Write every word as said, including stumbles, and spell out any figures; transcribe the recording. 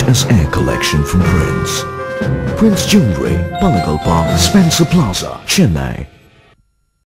Gift as Air Collection from Prince. Prince Jewelry, Palagal Park, Spencer Plaza, Chennai.